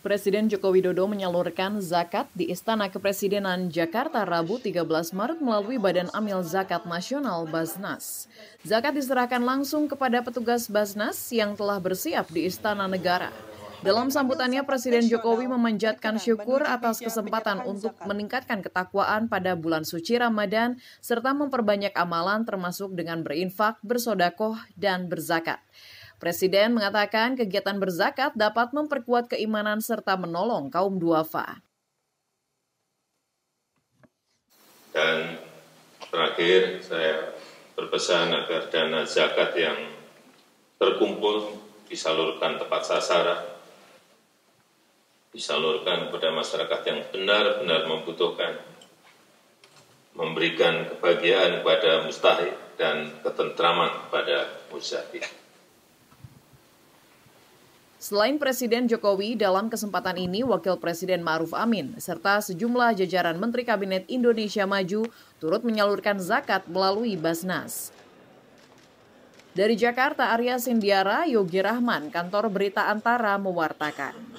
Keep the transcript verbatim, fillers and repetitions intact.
Presiden Joko Widodo menyalurkan zakat di Istana Kepresidenan Jakarta Rabu tiga belas Maret melalui Badan Amil Zakat Nasional Basnas. Zakat diserahkan langsung kepada petugas Basnas yang telah bersiap di Istana Negara. Dalam sambutannya, Presiden Jokowi memanjatkan syukur atas kesempatan untuk meningkatkan ketakwaan pada bulan suci Ramadan serta memperbanyak amalan termasuk dengan berinfak, bersodakoh, dan berzakat. Presiden mengatakan kegiatan berzakat dapat memperkuat keimanan serta menolong kaum duafa. Dan terakhir saya berpesan agar dana zakat yang terkumpul disalurkan tepat sasaran, disalurkan kepada masyarakat yang benar-benar membutuhkan, memberikan kebahagiaan kepada mustahik dan ketentraman kepada muzahid. Selain Presiden Jokowi, dalam kesempatan ini Wakil Presiden Ma'ruf Amin serta sejumlah jajaran Menteri Kabinet Indonesia Maju turut menyalurkan zakat melalui Basnas. Dari Jakarta, Arya Sindiara, Yogi Rahman, Kantor Berita Antara mewartakan.